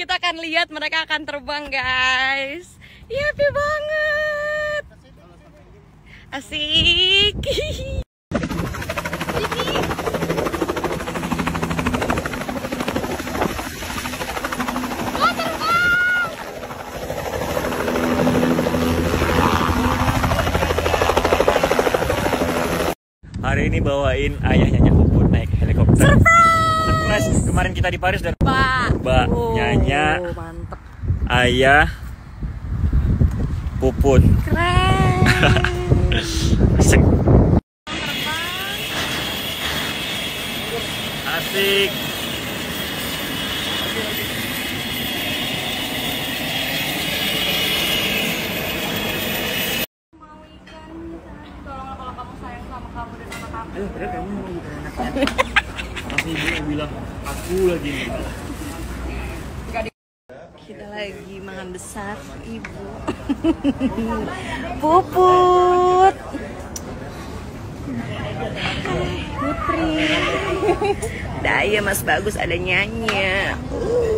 kita akan lihat mereka akan terbang, guys. Happy banget. Asik. Hari ini bawain ayahnya Nyak Puput naik helikopter. Surprise! Kemarin kita di Paris dan Mbak Nyanya, mantep. ayah Puput. Keren. Asik. Asik. Ayo, padahal kamu mau bukan anaknya. Tapi ibu bilang, aku lagi nih. Kita lagi makan besar, Ibu. Puput. Putri. Daya Mas Bagus ada nyanyi.